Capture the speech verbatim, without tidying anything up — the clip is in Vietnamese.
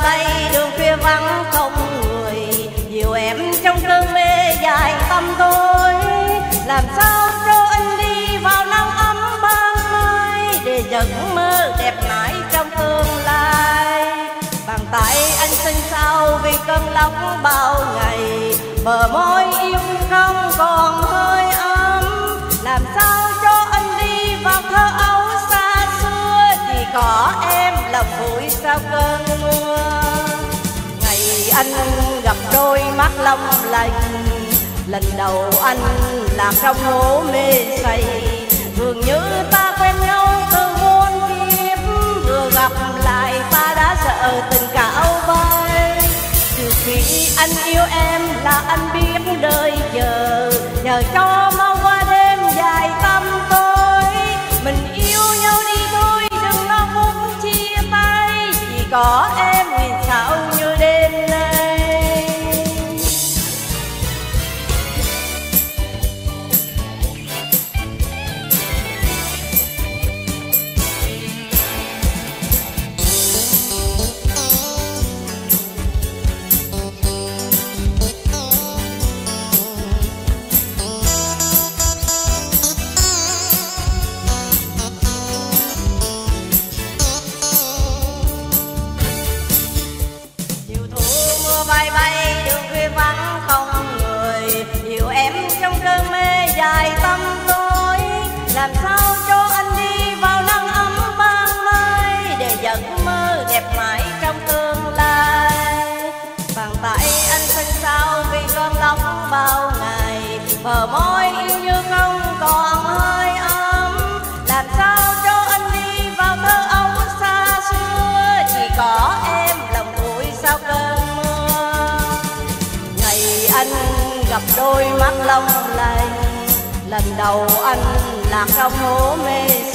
bay đường khuya vắng không người, dìu em trong cơn mê dài tâm tối. Làm sao cho anh đi vào nắng ấm ban mai, để giấc mơ đẹp mãi trong tương lai. Bàn tay anh xinh xao vì cơn lốc bao ngày, bờ môi yêu không còn hơi ấm. Làm sao cho anh đi vào thơ ấu xa xưa, chỉ có em lòng vui sau cơn mưa. Ngày anh gặp đôi mắt long lanh, lần đầu anh lạc trong hố mê say. Dường như ta quen nhau từ muôn kiếp, vừa gặp lại ta đã sợ tình cão bay. Từ khi anh yêu em là anh biết đời chờ, nhờ cho mau qua đêm dài tăm tối. Mình yêu nhau đi thôi đừng lo phút chia tay, chỉ có em nguyện sao như đêm nay. Bay bay đường khuya vắng không người, dìu em trong cơn mê dài tâm tối. Làm sao cho anh đi vào nắng ấm ban mai, để giấc mơ đẹp mãi trong tương lai. Bàn tay anh xinh xao vì cơn lốc bao ngày, bờ môi yêu như không còn hơi ấm. Làm sao cho anh đi vào thơ ấu xa xưa, chỉ có em lòng vui sau cơn anh gặp đôi mắt long lanh. Lần đầu anh lạc trong hố mê